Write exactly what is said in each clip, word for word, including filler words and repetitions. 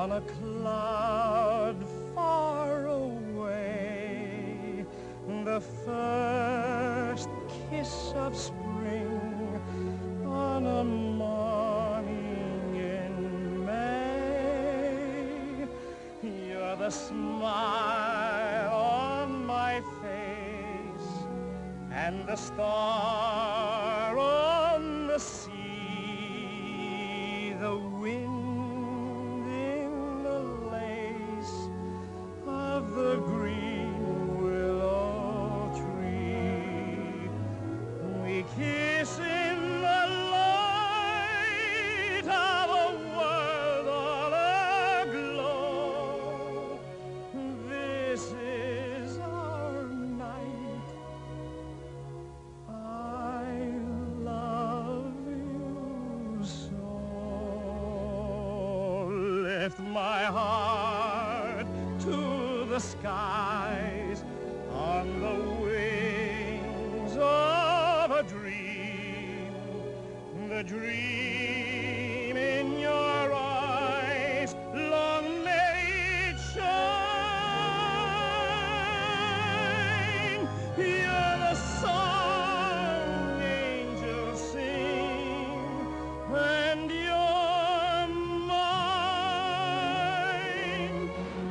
on a cloud far away, the first kiss of spring on a morning in May. You're the smile on my face and the star on the sea, the wind in the lace of the green willow tree. We kiss in the light of a world all aglow. This is our night. I love you so. Lift my heart to the skies on the wings of a dream, the dream in your eyes, long may it shine. You're the song angels sing, and you're mine.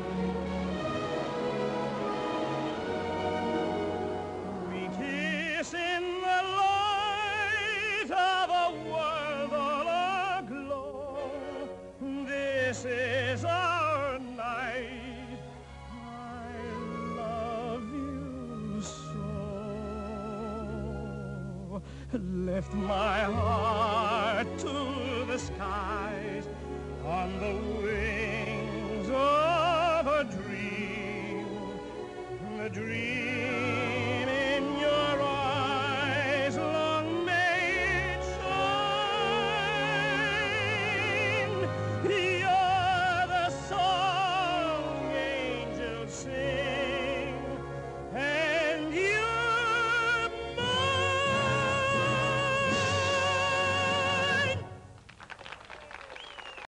We kiss in the light of a world all aglow. This is our night. I love you so. Lift my heart to the skies on the wings of a dream, the dream